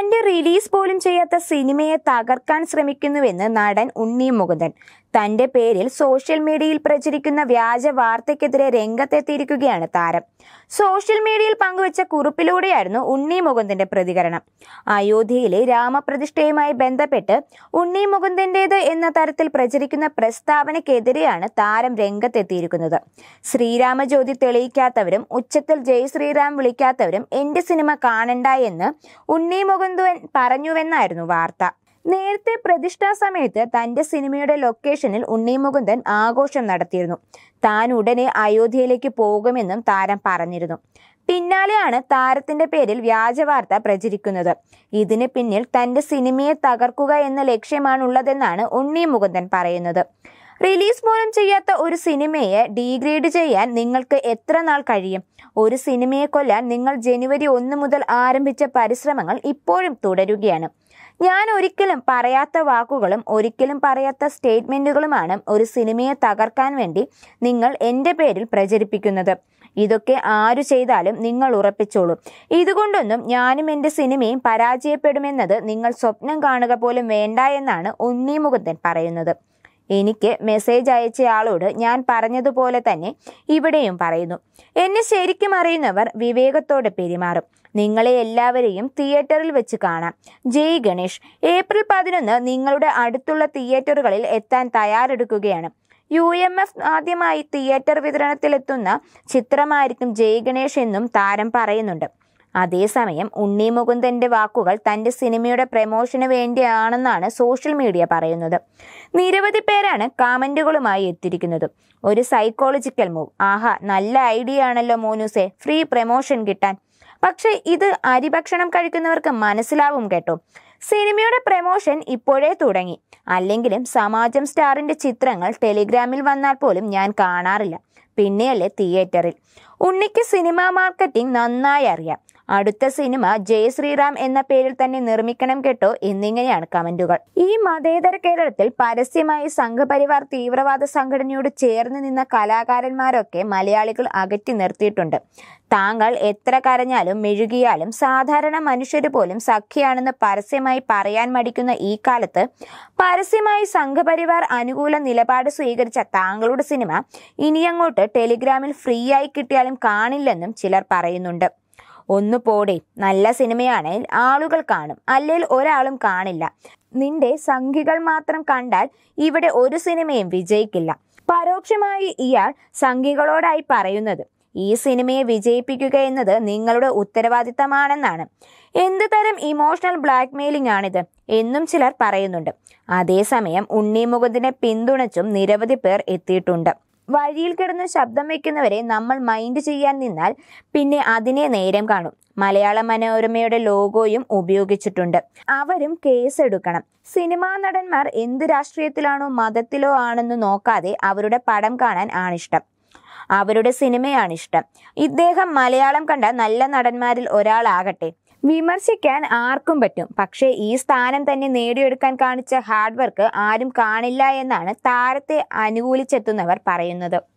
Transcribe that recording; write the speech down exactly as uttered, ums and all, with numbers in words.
തന്റെ റിലീസ് പോലും ചെയ്യാത്ത സിനിമയെ തകർക്കാൻ ശ്രമിക്കുന്നുവെന്ന് നടൻ ഉണ്ണി മുകുന്ദൻ തന്റെ പേരിൽ സോഷ്യൽ മീഡിയയിൽ പ്രചരിക്കുന്ന വ്യാജ വാർത്തയ്ക്കെതിരെ രംഗത്തെത്തിയിരിക്കുകയാണ് താരം. സോഷ്യൽ മീഡിയയിൽ പങ്കുവച്ച കുറിപ്പിലൂടെയായിരുന്നു ഉണ്ണി മുകുന്ദന്റെ പ്രതികരണം. അയോധ്യയിലെ രാമപ്രതിഷ്ഠയുമായി ബന്ധപ്പെട്ട് ഉണ്ണി മുകുന്ദന്റേത് എന്ന തരത്തിൽ പ്രചരിക്കുന്ന പ്രസ്താവനയ്ക്കെതിരെയാണ് താരം രംഗത്തെത്തിയിരിക്കുന്നത്. ശ്രീരാമജ്യോതി തെളിയിക്കാത്തവരും ഉച്ചത്തിൽ ജയ് ശ്രീറാം വിളിക്കാത്തവരും എന്റെ സിനിമ കാണണ്ട എന്ന് ഉണ്ണി മുകുന്ദൻ പറഞ്ഞുവെന്നായിരുന്നു വാർത്ത. നേരത്തെ പ്രതിഷ്ഠാ സമയത്ത് തന്റെ സിനിമയുടെ ലൊക്കേഷനിൽ ഉണ്ണി മുകുന്ദൻ ആഘോഷം നടത്തിയിരുന്നു. താൻ ഉടനെ അയോധ്യയിലേക്ക് പോകുമെന്നും താരം പറഞ്ഞിരുന്നു. പിന്നാലെയാണ് താരത്തിന്റെ പേരിൽ വ്യാജവാർത്ത പ്രചരിക്കുന്നത്. ഇതിന് പിന്നിൽ തന്റെ സിനിമയെ തകർക്കുക എന്ന ലക്ഷ്യമാണുള്ളതെന്നാണ് ഉണ്ണി മുകുന്ദൻ പറയുന്നത്. റിലീസ് പോലും ചെയ്യാത്ത ഒരു സിനിമയെ ഡീഗ്രേഡ് ചെയ്യാൻ നിങ്ങൾക്ക് എത്ര നാൾ കഴിയും? ഒരു സിനിമയെ കൊല്ലാൻ നിങ്ങൾ ജനുവരി ഒന്ന് മുതൽ ആരംഭിച്ച പരിശ്രമങ്ങൾ ഇപ്പോഴും തുടരുകയാണ്. ഞാൻ ഒരിക്കലും പറയാത്ത വാക്കുകളും ഒരിക്കലും പറയാത്ത സ്റ്റേറ്റ്മെന്റുകളുമാണ് ഒരു സിനിമയെ തകർക്കാൻ വേണ്ടി നിങ്ങൾ എൻ്റെ പേരിൽ പ്രചരിപ്പിക്കുന്നത്. ഇതൊക്കെ ആരു ചെയ്താലും നിങ്ങൾ ഉറപ്പിച്ചോളൂ. ഇതുകൊണ്ടൊന്നും ഞാനും എൻ്റെ സിനിമയും പരാജയപ്പെടുമെന്നത് നിങ്ങൾ സ്വപ്നം കാണുക പോലും വേണ്ട എന്നാണ് ഉണ്ണി മുകുന്ദൻ പറയുന്നത്. എനിക്ക് മെസ്സേജ് അയച്ചയാളോട് ഞാൻ പറഞ്ഞതുപോലെ തന്നെ ഇവിടെയും പറയുന്നു. എന്നെ ശരിക്കും അറിയുന്നവർ വിവേകത്തോടെ പെരുമാറും. നിങ്ങളെ എല്ലാവരെയും തിയേറ്ററിൽ വെച്ച് കാണാം. ജയ് ഗണേഷ്. ഏപ്രിൽ പതിനൊന്ന് നിങ്ങളുടെ അടുത്തുള്ള തിയേറ്ററുകളിൽ എത്താൻ തയ്യാറെടുക്കുകയാണ്. യു എം എഫ് ആദ്യമായി തിയേറ്റർ വിതരണത്തിലെത്തുന്ന ചിത്രമായിരിക്കും ജയ് ഗണേഷ് എന്നും താരം പറയുന്നുണ്ട്. അതേസമയം ഉണ്ണി മുകുന്ദന്റെ വാക്കുകൾ തന്റെ സിനിമയുടെ പ്രമോഷന് വേണ്ടിയാണെന്നാണ് സോഷ്യൽ മീഡിയ പറയുന്നത്. നിരവധി പേരാണ് കമന്റുകളുമായി എത്തിയിരിക്കുന്നത്. ഒരു സൈക്കോളജിക്കൽ മൂവ്. ആഹാ, നല്ല ഐഡിയ ആണല്ലോ മോനൂസെ, ഫ്രീ പ്രമോഷൻ കിട്ടാൻ. പക്ഷെ ഇത് അരിഭക്ഷണം കഴിക്കുന്നവർക്ക് മനസ്സിലാവും കേട്ടോ. സിനിമയുടെ പ്രമോഷൻ ഇപ്പോഴേ തുടങ്ങി. അല്ലെങ്കിലും സമാജം സ്റ്റാറിന്റെ ചിത്രങ്ങൾ ടെലിഗ്രാമിൽ വന്നാൽ പോലും ഞാൻ കാണാറില്ല. പിന്നെയല്ലേ തിയേറ്ററിൽ. ഉണ്ണിക്ക് സിനിമാ മാർക്കറ്റിംഗ് നന്നായി അറിയാം. അടുത്ത സിനിമ ജയ് ശ്രീറാം എന്ന പേരിൽ തന്നെ നിർമ്മിക്കണം കേട്ടോ എന്നിങ്ങനെയാണ് കമന്റുകൾ. ഈ മതേതര കേരളത്തിൽ പരസ്യമായി സംഘപരിവാർ തീവ്രവാദ സംഘടനയോട് ചേർന്ന് നിന്ന കലാകാരന്മാരൊക്കെ മലയാളികൾ അകറ്റി നിർത്തിയിട്ടുണ്ട്. താങ്കൾ എത്ര കരഞ്ഞാലും മെഴുകിയാലും സാധാരണ മനുഷ്യര് പോലും സഖ്യയാണെന്ന് പരസ്യമായി പറയാൻ മടിക്കുന്ന ഈ കാലത്ത് പരസ്യമായി സംഘപരിവാർ അനുകൂല നിലപാട് സ്വീകരിച്ച താങ്കളുടെ സിനിമ ഇനിയങ്ങോട്ട് ടെലിഗ്രാമിൽ ഫ്രീ ആയി കിട്ടിയാലും കാണില്ലെന്നും ചിലർ പറയുന്നുണ്ട്. ഒന്ന് പോടെ, നല്ല സിനിമയാണെങ്കിൽ ആളുകൾ കാണും, അല്ലെങ്കിൽ ഒരാളും കാണില്ല. നിന്റെ സംഘികൾ മാത്രം കണ്ടാൽ ഇവിടെ ഒരു സിനിമയും വിജയിക്കില്ല. പരോക്ഷമായി ഇയാൾ സംഘികളോടായി പറയുന്നത് ഈ സിനിമയെ വിജയിപ്പിക്കുക എന്നത് നിങ്ങളുടെ ഉത്തരവാദിത്തമാണെന്നാണ്. എന്ത് തരം ഇമോഷണൽ ബ്ലാക്ക് മെയിലിംഗ് ആണിത് എന്നും ചിലർ പറയുന്നുണ്ട്. അതേസമയം ഉണ്ണി മുകുന്ദനെ പിന്തുണച്ചും നിരവധി പേർ എത്തിയിട്ടുണ്ട്. വഴിയിൽ കിടന്ന് ശബ്ദം വയ്ക്കുന്നവരെ നമ്മൾ മൈൻഡ് ചെയ്യാൻ നിന്നാൽ പിന്നെ അതിനെ നേരം കാണും. മലയാള മനോരമയുടെ ലോഗോയും ഉപയോഗിച്ചിട്ടുണ്ട്. അവരും കേസെടുക്കണം. സിനിമാ നടന്മാർ എന്ത് രാഷ്ട്രീയത്തിലാണോ മതത്തിലോ ആണെന്ന് നോക്കാതെ അവരുടെ പടം കാണാൻ ആണിഷ്ടം, അവരുടെ സിനിമയാണിഷ്ടം. ഇദ്ദേഹം മലയാളം കണ്ട നല്ല നടന്മാരിൽ ഒരാളാകട്ടെ. വിമർശിക്കാൻ ആർക്കും പറ്റും. പക്ഷേ ഈ സ്ഥാനം തന്നെ നേടിയെടുക്കാൻ കാണിച്ച ഹാർഡ് വർക്ക് ആരും കാണില്ല എന്നാണ് താരത്തെ അനുകൂലിച്ചെത്തുന്നവർ പറയുന്നത്.